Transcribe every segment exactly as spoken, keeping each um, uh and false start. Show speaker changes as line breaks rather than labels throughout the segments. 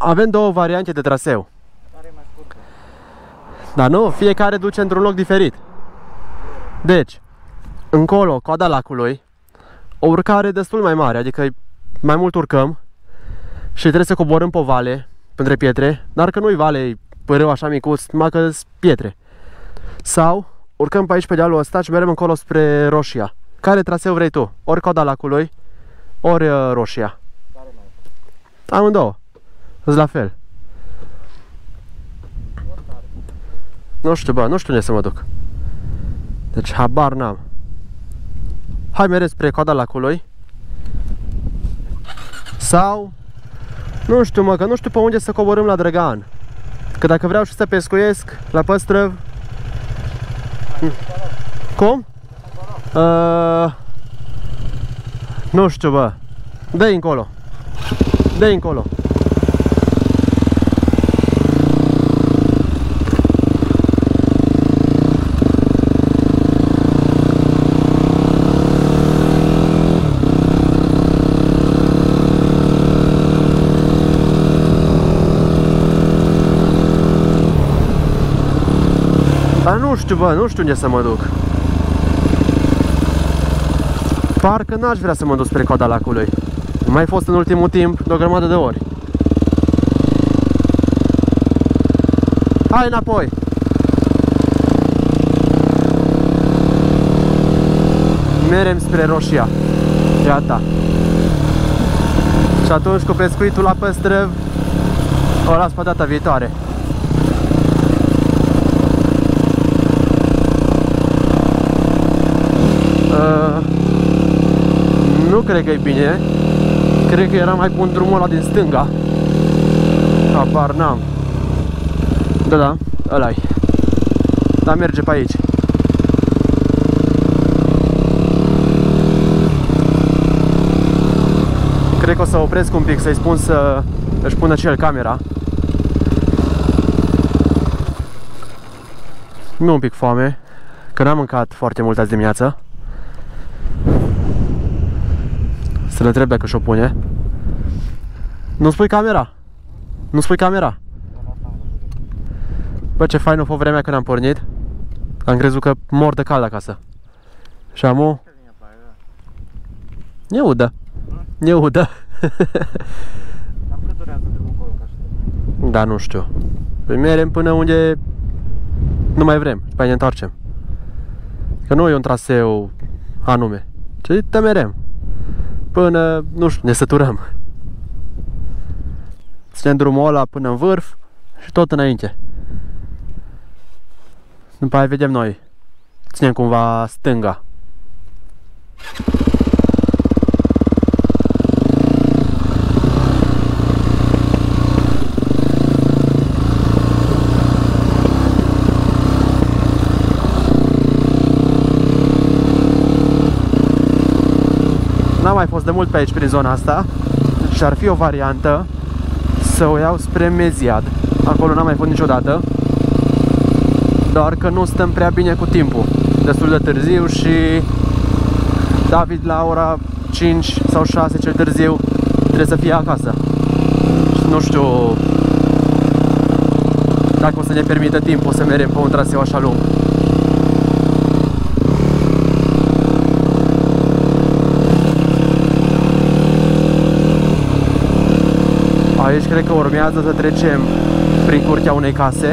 Avem două variante de traseu.
Care e mai scurtă?
Dar nu, fiecare duce într-un loc diferit. Deci, încolo, coada lacului, o urcare destul mai mare, adică mai mult urcăm și trebuie să coborâm pe o vale, între pietre, dar că nu-i vale, e părâu așa micuț, numai că sunt pietre. Sau urcăm pe aici pe dealul ăsta și mergem încolo spre Roșia. Care traseu vrei tu? Ori coada lacului, ori uh, Roșia.
Care mai?
Amândouă. Îți la fel. Nu știu, bă, nu știu unde să mă duc. Deci habar n-am. Hai mereu spre coada lacului. Sau nu știu, mă, că nu știu pe unde să coborâm la Drăgan. Că dacă vreau și să pescuiesc la Păstrăv. Cum? Uh, nu știu, bă. Dă-i încolo. Dă-i încolo. Dar nu știu, bă, nu știu unde să mă duc. Parcă n-aș vrea să mă duc spre coada lacului. Am mai fost în ultimul timp de o grămadă de ori. Hai înapoi! Merem spre Roșia. Gata. Și atunci cu pescuitul la Păstrăv o las pe data viitoare. Uh, nu cred că e bine. Cred că era mai bun drumul ăla din stânga. Apar n-am. Da, da, ăla-i. Dar merge pe aici. Cred că o să opresc un pic, să-i spun să își pună și el camera. Mi-e un pic foame, că n-am mâncat foarte mult azi dimineață. Să-l întreb dacă și-o pune. Nu spui camera? Nu spui camera? Bă, ce fain a fost vremea când am pornit. Am crezut că mor de cald acasă. Și amu... E udă. E udă. Da, nu știu. Păi merem până unde nu mai vrem. Și pe ne întoarcem. Că nu e un traseu anume. Ci te merem. Până, nu știu, ne săturăm. Ținem drumul ăla până în vârf și tot înainte. După aia vedem noi. Ținem cumva stânga. N-am mai fost de mult pe aici, prin zona asta. Și ar fi o variantă să o iau spre Meziad. Acolo n-am mai fost niciodată. Doar că nu stăm prea bine cu timpul. Destul de târziu și David la ora cinci sau șase cel târziu trebuie să fie acasă. Și nu știu dacă o să ne permită timpul să mergem pe un traseu așa lung. Aici cred că urmează să trecem prin curtea unei case.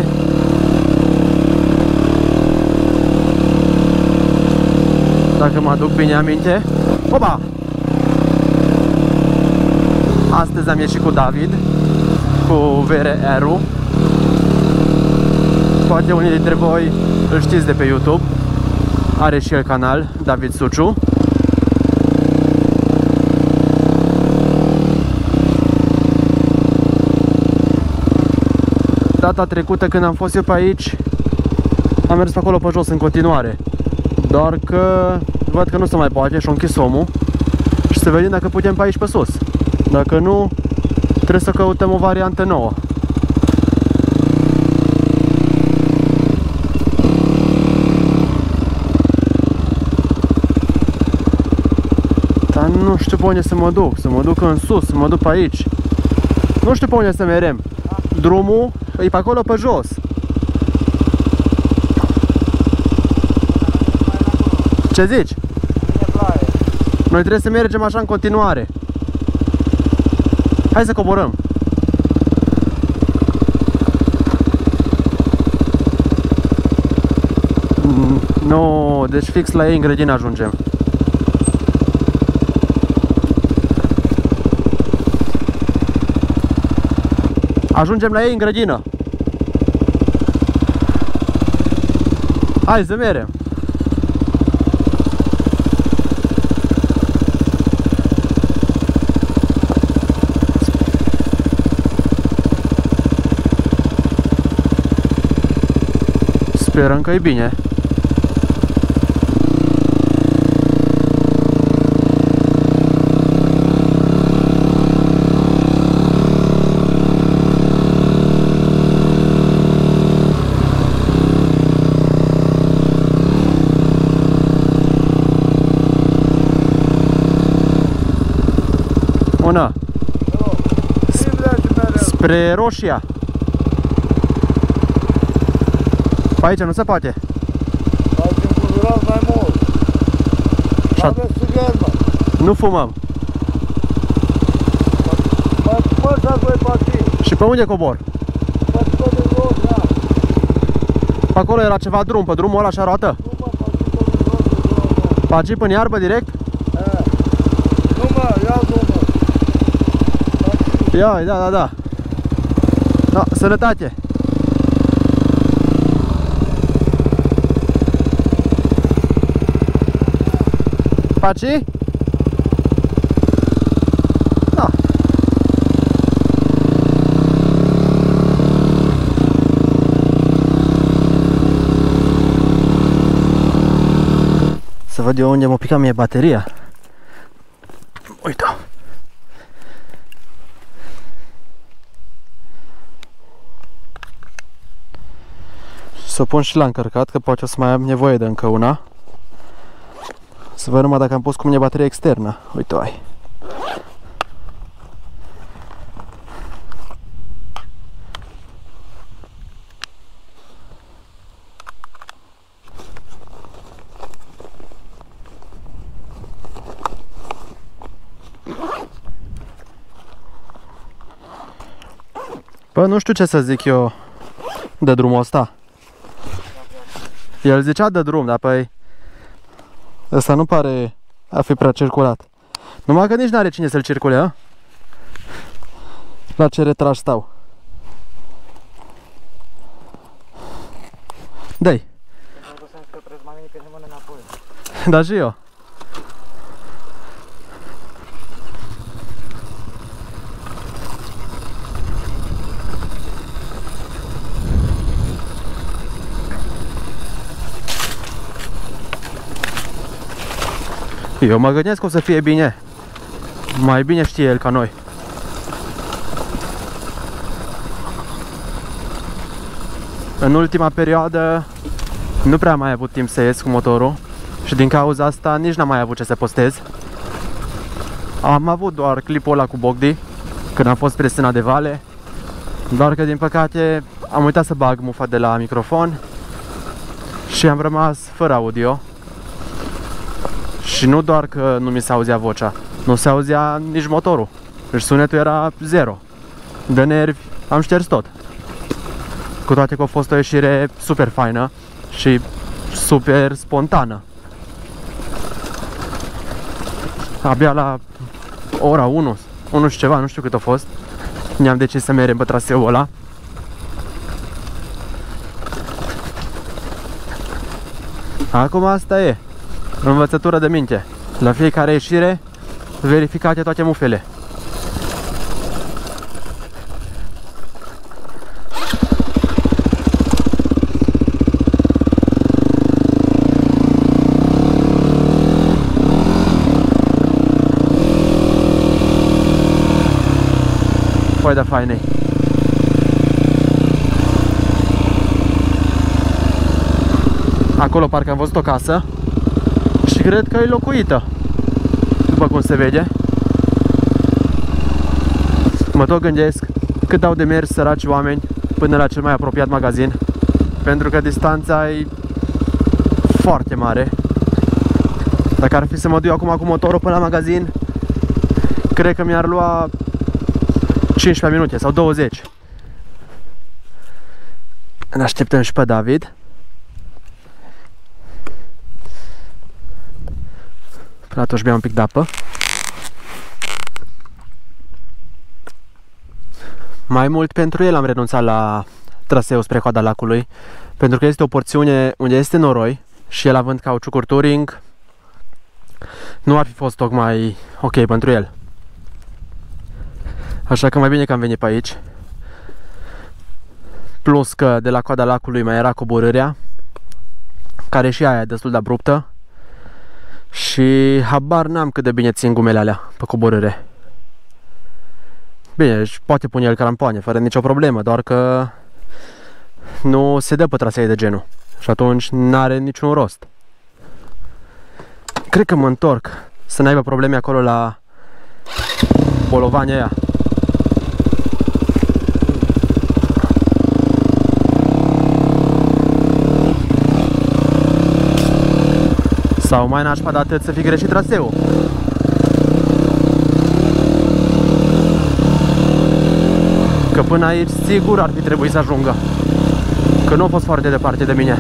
Dacă mă aduc bine aminte. Opa! Astăzi am ieșit cu David, cu V R R-ul. Poate unii dintre voi îl știți de pe YouTube. Are și el canal, David Suciu. Data trecută când am fost eu pe aici, am mers pe acolo pe jos în continuare. Doar că văd că nu se mai poate și-a închis omul. Și să vedem dacă putem pe aici pe sus. Dacă nu, trebuie să căutăm o variantă nouă. Dar nu știu pe unde să mă duc. Să mă duc în sus, să mă duc pe aici. Nu știu pe unde să merem. drumul e pe acolo pe jos. Ce zici? Noi trebuie să mergem așa în continuare. Hai să coborăm. Nu, deci fix la ei în grădină ajungem. Ajungem la ei în grădină. Hai să mergem. Sperăm că e bine. Bună! Spre Roșia. Pe aici nu se poate.
Facem cu mai mult. Aveți țigări, mă.
Nu fumăm.
Mă mărți voi pati.
Și pe unde cobor?
Mă tot de jos, da.
Pe acolo era ceva drum, pe drumul ăla așa roată?
Nu mă, pati tot de jos, de jos, mă.
Pagi până iarbă direct?
E. Nu mă, ia drumul.
Ia, da, da, da. Da, sănătate! Paci? Da. Să văd eu unde m-a picat mie bateria. Uite. Să o pun și la încărcat, că poate o să mai am nevoie de încă una. Să văd numai dacă am pus cu mine bateria externă. Uite-o ai. Bă, nu știu ce să zic eu de drumul ăsta. El zicea de drum, dar păi ăsta nu pare a fi prea circulat. Numai că nici n-are cine să-l circule, a? La ce retraj stau. Dă-i. Da, și eu. Eu mă gândesc că o să fie bine. Mai bine știe el ca noi. În ultima perioadă nu prea am mai avut timp să ies cu motorul și din cauza asta nici n-am mai avut ce să postez. Am avut doar clipul ăla cu Bogdi când am fost spre Stâna de Vale, doar că din păcate am uitat să bag mufa de la microfon și am rămas fără audio. Și nu doar că nu mi se auzea vocea, nu se auzea nici motorul. Deci sunetul era zero. De nervi am șters tot. Cu toate că a fost o ieșire super faină și super spontană. Abia la ora unu, unu și ceva, nu știu cât a fost, ne-am decis să mergem pe traseul ăla. Acum asta e. Învățătură de minte. La fiecare ieșire, verificate toate mufele. Păi da, fainei. Acolo parcă am văzut o casă și cred că e locuită, după cum se vede. Mă tot gândesc cât au de mers săraci oameni până la cel mai apropiat magazin, pentru că distanța e foarte mare. Dacă ar fi să mă duc acum cu motorul până la magazin, cred că mi-ar lua cincisprezece minute sau douăzeci. Ne așteptăm și pe David. Până atunci bea un pic de apă. Mai mult pentru el am renunțat la traseul spre coada lacului, pentru că este o porțiune unde este noroi și el, având cauciucuri touring, nu ar fi fost tocmai ok pentru el. Așa că mai bine că am venit pe aici. Plus că de la coada lacului mai era coborârea, care și aia e destul de abruptă. Și habar n-am cât de bine țin gumele alea pe coborâre. Bine, și poate pune el crampoane fără nicio problemă, doar că nu se dă pe trasee de genul. Și atunci n-are niciun rost. Cred că mă întorc să n-aibă probleme acolo la bolovania aia. Sau mai nașpa de atât să fi greșit traseul. Că până aici sigur ar fi trebuit să ajungă, că nu a fost foarte departe de mine.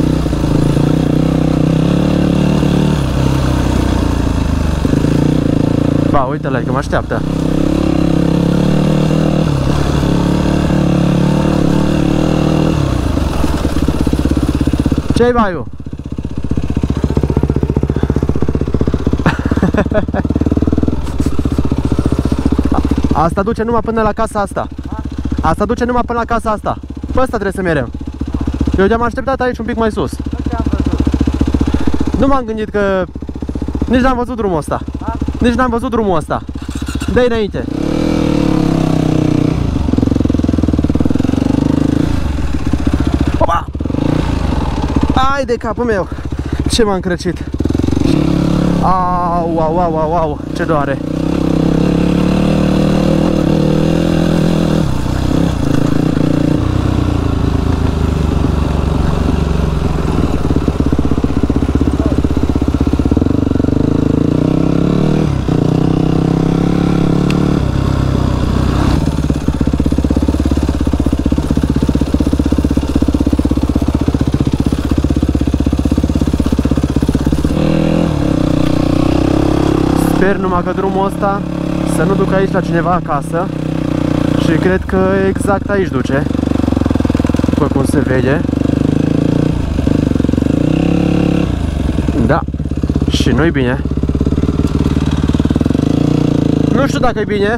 Ba, uite-l, că mă așteaptă. Ce-i, Baiu? Asta duce numai până la casa asta. Asta duce numai până la casa asta. Pe asta trebuie să merem. Eu te-am așteptat aici un pic mai sus. Nu m-am gândit că nici n-am văzut drumul ăsta. Nici n-am văzut drumul ăsta. Dă-i înainte. Opa! Ai de capul meu. Ce m-am crăcit. Au, au, au, au, au, ce doare. Sper numai că drumul ăsta să nu ducă aici la cineva acasă. Și cred că exact aici duce, după cum se vede. Da, și nu-i bine. Nu știu dacă e bine.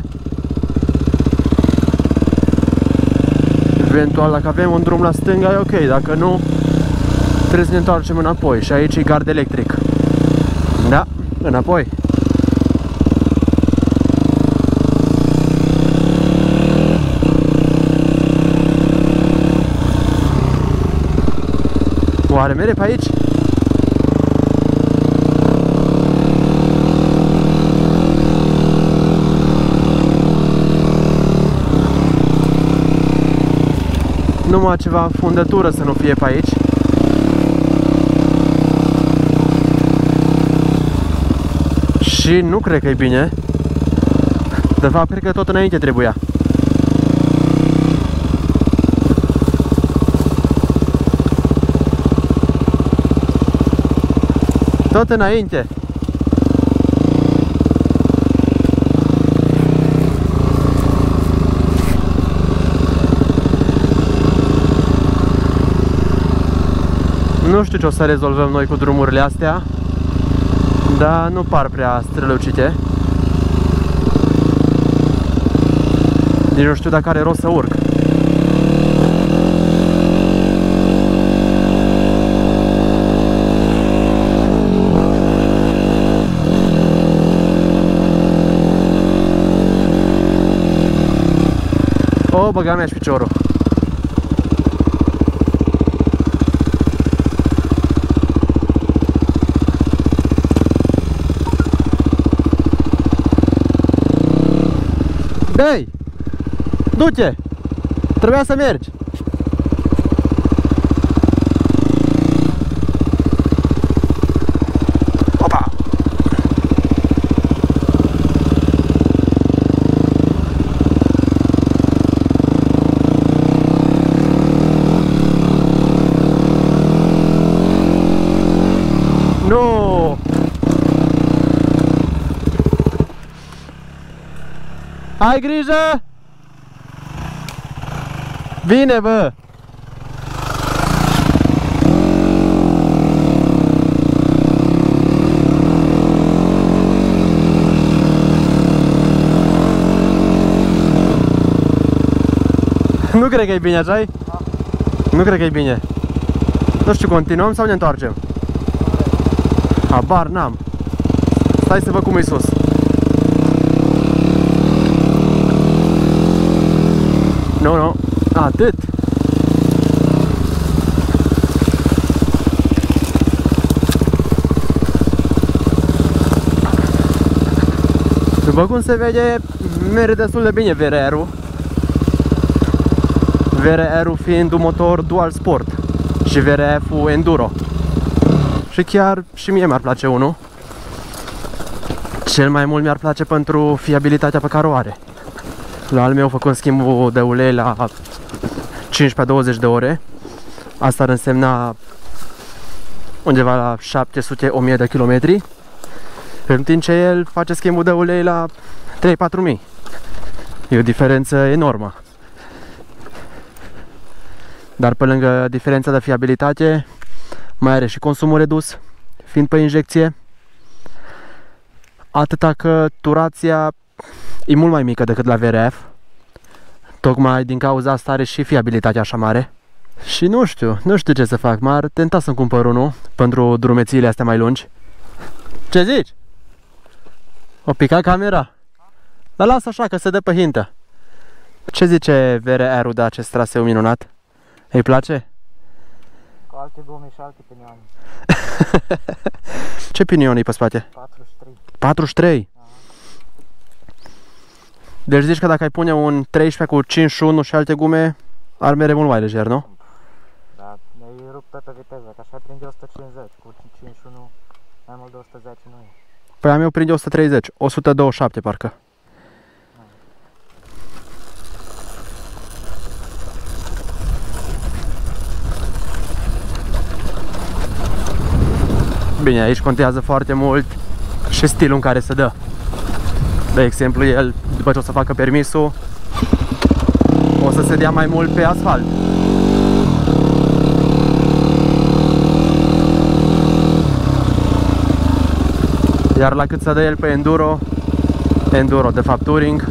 Eventual dacă avem un drum la stânga e ok, dacă nu trebuie să ne întoarcem înapoi. Și aici e gard electric. Da, înapoi. Oare mere pe aici? Numai ceva fundătură să nu fie pe aici. Și nu cred că e bine. De fapt, cred că tot înainte trebuia. Tot înainte. Nu știu ce o să rezolvăm noi cu drumurile astea, dar nu par prea strălucite. Nici nu știu dacă are rost să urc. O, băga mea și piciorul. Băi! Du-te! Trebuia să mergi! Opa! Nu! Ai grijă! Bine, bă! Nu cred că e bine, așa-i?
Da.
Nu cred că e bine. Nu știu, continuăm sau ne întoarcem? Habar n-am. Stai să văd cum e sus. Nu, nu. Atât. După cum se vede, merge destul de bine V R R-ul. V R R-ul fiind un motor dual sport și V R F-ul enduro. Și chiar și mie mi-ar place unul. Cel mai mult mi-ar place pentru fiabilitatea pe care o are. La al meu făcând schimbul de ulei la cincisprezece douăzeci de ore. Asta ar însemna undeva la șapte sute o mie de kilometri. În timp ce el face schimbul de ulei la trei patru mii. E o diferență enormă. Dar pe lângă diferența de fiabilitate, mai are și consumul redus, fiind pe injecție. Atâta că turația e mult mai mică decât la V R F. Tocmai din cauza asta are și fiabilitatea așa mare. Și nu știu, nu știu ce să fac. M-ar tenta să-mi cumpăr unul pentru drumețiile astea mai lungi. Ce zici? O pica camera? Dar lasă așa că se dă pe hintă. Ce zice V R R-ul de acest traseu minunat? Îi place?
Cu alte gume și alte pinioane.
Ce pinion e pe spate?
patruzeci și trei.
patruzeci și trei?
Aha.
Deci zici că dacă ai pune un treisprezece cu cincizeci și unu și alte gume, ar merge mult mai lejer, nu?
Da, ne-ai rupt toată viteza, că așa prinde o sută cincizeci, cu cincizeci și unu mai mult de o sută zece nu e.
Păi a meu prinde o sută treizeci, o sută douăzeci și șapte parcă. Bine, aici contează foarte mult și stilul în care se dă. De exemplu, el, după ce o să facă permisul, o să se dea mai mult pe asfalt. Iar la cât se dă el pe enduro, enduro, de fapt touring,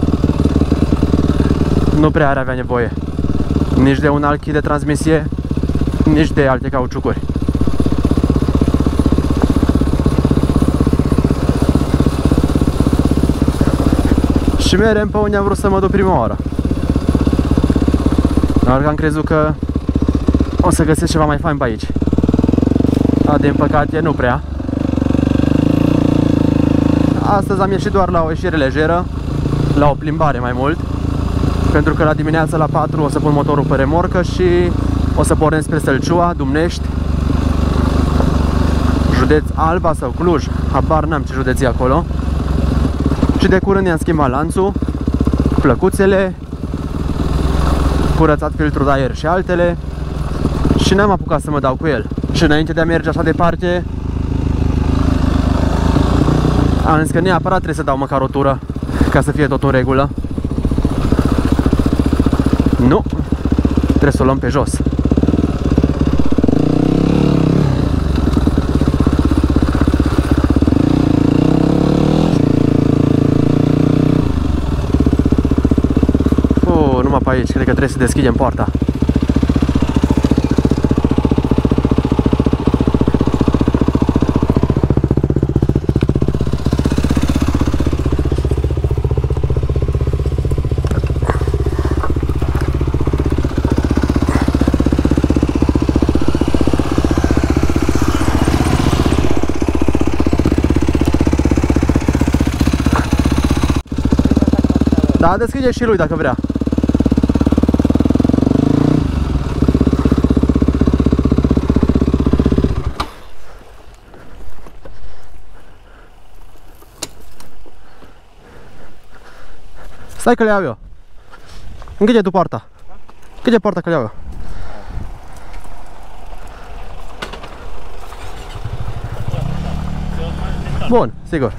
nu prea ar avea nevoie nici de un alt kit de transmisie, nici de alte cauciucuri. Și merem pe unde am vrut să mă duc prima oară. Doar că am crezut că o să găsesc ceva mai fain pe aici. Dar din păcate nu prea. Astăzi am ieșit doar la o ieșire lejeră, la o plimbare mai mult. Pentru că la dimineața la patru o să pun motorul pe remorcă și o să pornim spre Sălciua, Dumnești, județ Alba sau Cluj, habar n-am ce județ e acolo. Și de curând i-am schimbat lanțul, plăcuțele, curățat filtrul de aer și altele și n-am apucat să mă dau cu el. Și înainte de a merge așa departe, am zis că neapărat trebuie să dau măcar o tură ca să fie tot în regulă. Nu, trebuie să o luăm pe jos. Numai pe aici, cred că trebuie să deschidem poarta. Da, deschide și lui dacă vrea. Stai că le iau eu. Închide tu poarta. Închide poarta că le iau eu. Bun, sigur.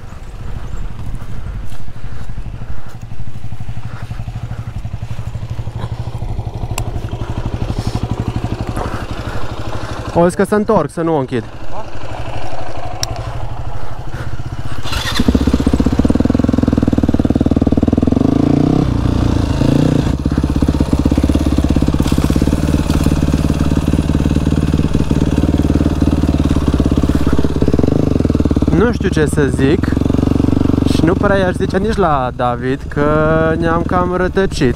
O zis că se întorc, să nu o închid. Nu știu ce să zic și nu prea i-aș zice nici la David că ne-am cam rătăcit.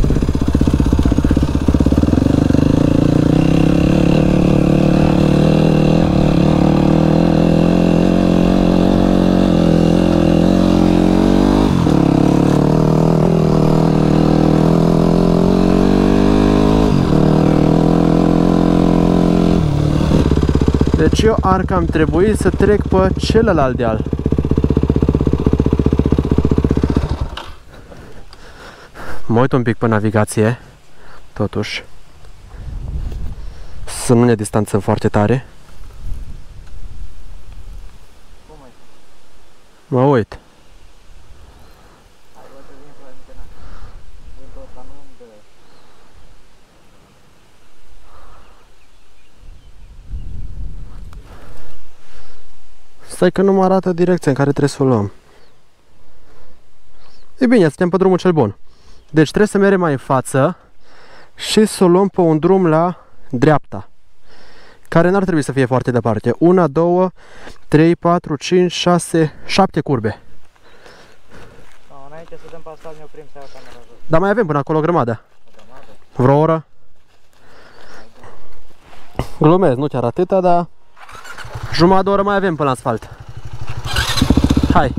Deci eu ar cam trebui să trec pe celălalt deal. Mă uit un pic pe navigație, totuși, să nu ne distanțăm foarte tare. Mă uit. Stai că nu mă arată direcția în care trebuie să o luăm. E bine, suntem pe drumul cel bun. Deci trebuie să mergem mai în față și să o luăm pe un drum la dreapta, care n-ar trebui să fie foarte departe. Una, două, trei, patru, cinci, șase, șapte curbe.
No, înainte să dăm pe asfalt, ne oprim să iau camera jos.
Dar mai avem până acolo o grămadă.
O grămadă?
Vreo oră. Glumesc, nu chiar atâta, dar jumătate de oră mai avem până la asfalt. Hai!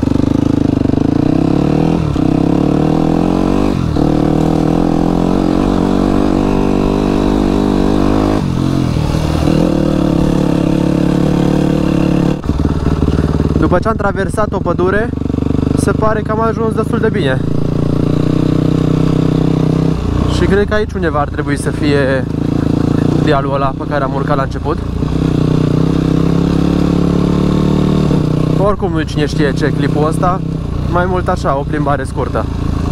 După ce am traversat o pădure, se pare că am ajuns destul de bine. Și cred că aici undeva ar trebui să fie dealul ăla pe care am urcat la început. Oricum nu cine știe ce clipul ăsta, mai mult așa, o plimbare scurtă.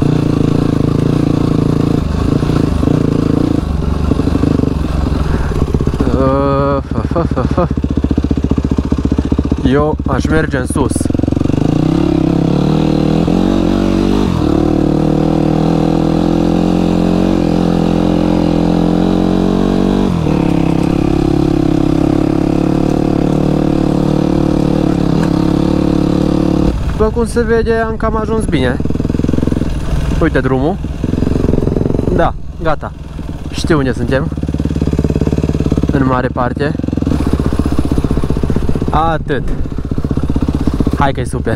Eu aș merge în sus. După cum se vede, am cam ajuns bine. Uite drumul. Da, gata. Știu unde suntem. În mare parte. Atât. Hai că e super.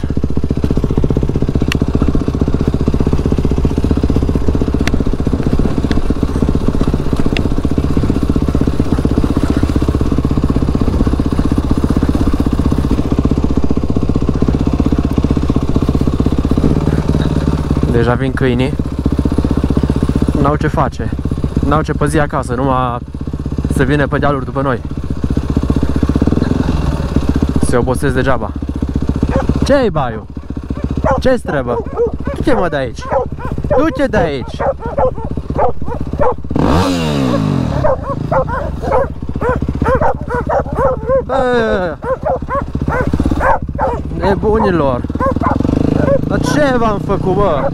Deja vin câinii. N-au ce face. N-au ce păzi acasă, numai să vină pe dealuri după noi. Se obosesc degeaba. Ce-i, baiu? Ce-ți trebuie? Du-te, mă, de aici. Du-te de aici. Bă, nebunilor. Dar ce v-am făcut, bă?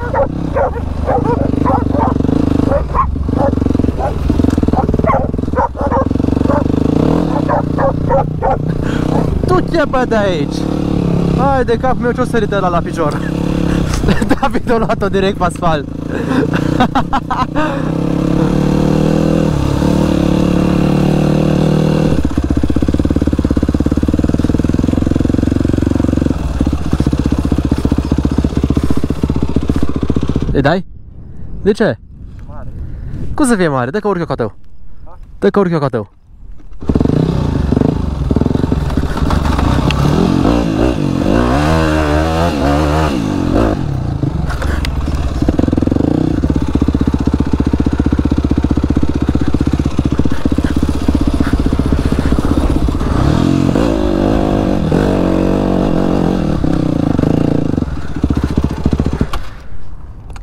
Du-te, bă, de aici. Hai de cap meu, ce-o sărit ăla la picior. David a luat-o direct pe asfalt. Îi dai? De ce?
Mare.
Cum să fie mare? Dă că urc eu ca tău. Dă că urc eu ca tău.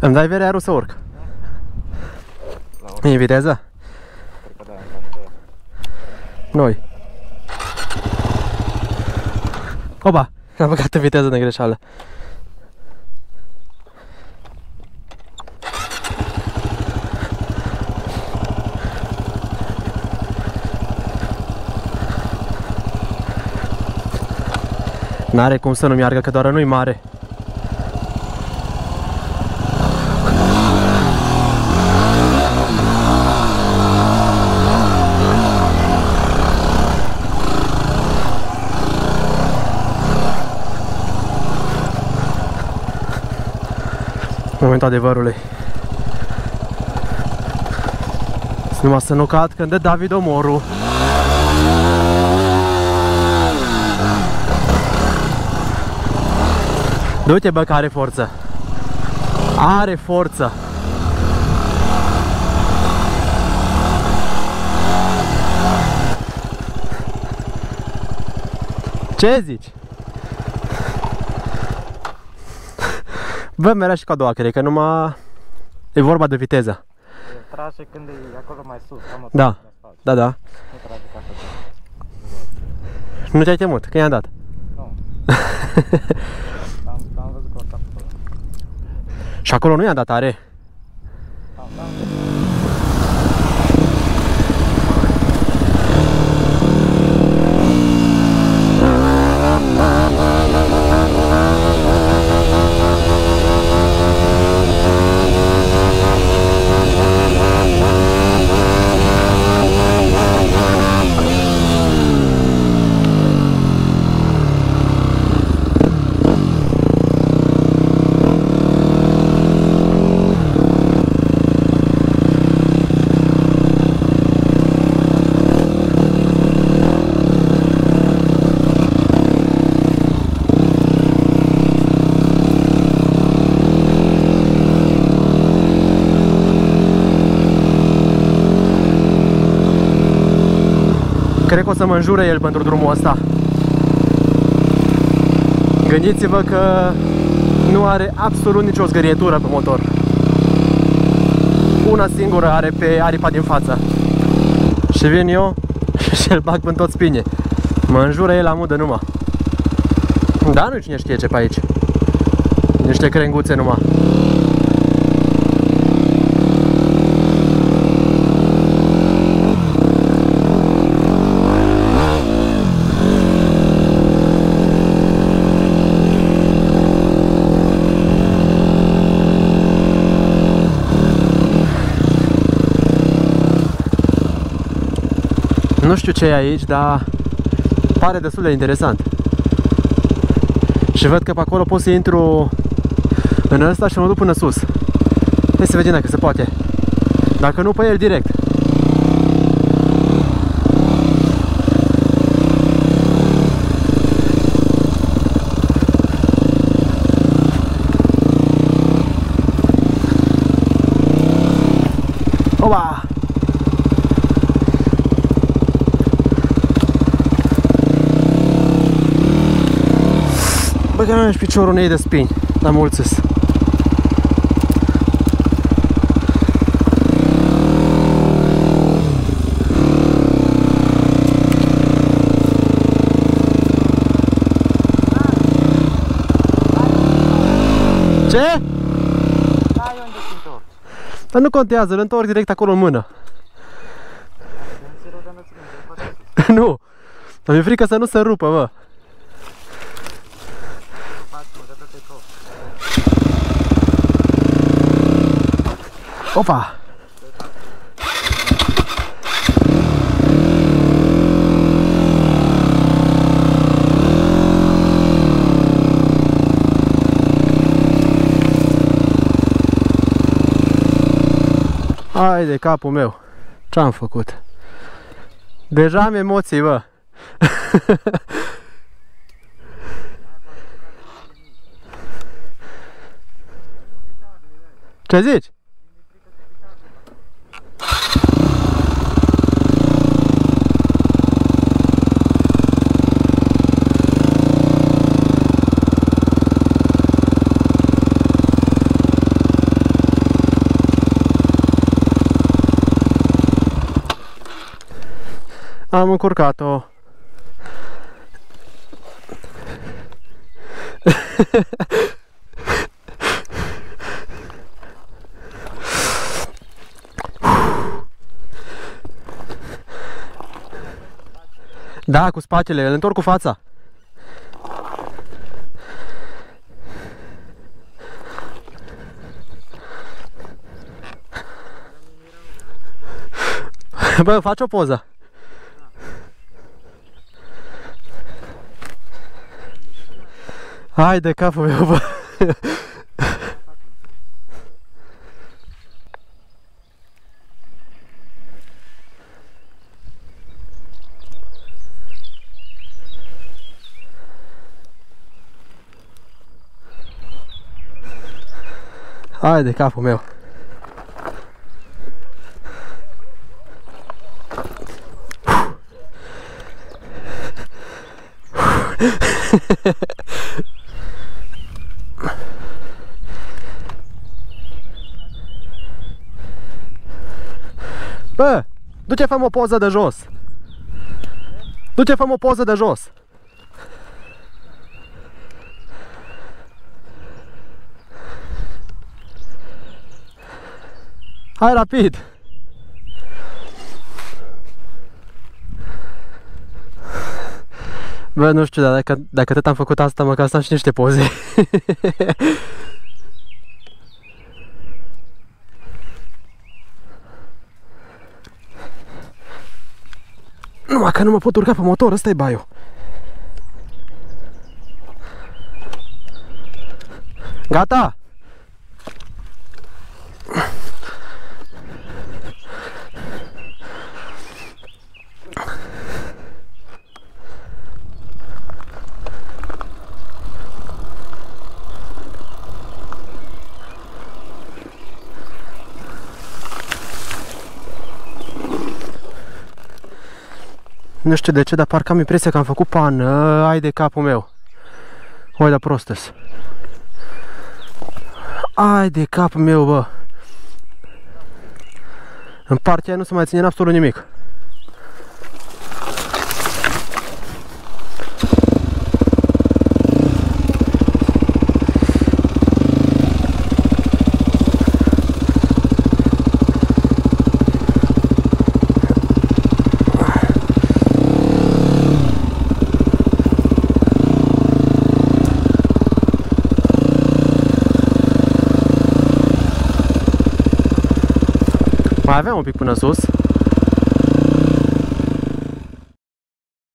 Îmi dai verearul să urc. E în viteză?
Cred că da, în
Noi. Opa! Am băgat în viteză de greșeală. N-are cum să nu meargă, că doar nu-i mare. Momentul adevărului. Numai să nu cad când dă David omorul. Du-te, bă, că are forță. Are forță. Ce zici? Bă, merea și cu a doua, cred că numai e vorba de viteză.
El trage când e acolo mai sus, cam
Da, da, da.
Nu trage ca pe
Nu te-ai temut? Că i-am dat?
Nu. Am, am văzut că o cap acolo.
Și acolo nu i-am dat tare.
Am, am.
Cred că o să mă înjure el pentru drumul ăsta. Gândiți-vă că nu are absolut nicio zgărietură pe motor. Una singură are pe aripa din față. Și vin eu și îl bag în tot spine. Mă înjură el la mudă numai. Da, nu cine știe ce pe aici. Niște crenguțe numai. Nu știu ce e aici, dar pare destul de interesant. Și văd că pe acolo pot să intru în ăsta și mă duc până sus. Hai să vedem dacă se poate. Dacă nu, pe el direct. Opa! Bă, că nu ești piciorul unei de spini, dar mulțis. Ce?
Da, e unde te întorci.
Dar nu contează, îl întorc direct acolo în mână. Nu, dar mi-e frică să nu se rupă, bă. Opa! Hai de capul meu! Ce-am făcut? Deja am emoții, bă! Ce zici? Am încurcat-o. Da, cu spatele, îl întorc cu fața. Bă, faci o poză. Hai de capul meu, bă. Hai de capul meu. Bă, du-te, fă-mi o poză de jos. Du-te, fă-mi o poză de jos. Hai rapid. Bă, nu știu, dar dacă, dacă tot am făcut asta, măcar să am și niște poze. Numai că nu mă pot urca pe motor, ăsta e baiul. Gata! Nu știu de ce, dar parcă am impresia că am făcut pană. Hai de capul meu. Oi da prostes. Hai de capul meu, bă. În partea aia nu se mai ține absolut nimic. Mai aveam un pic până sus.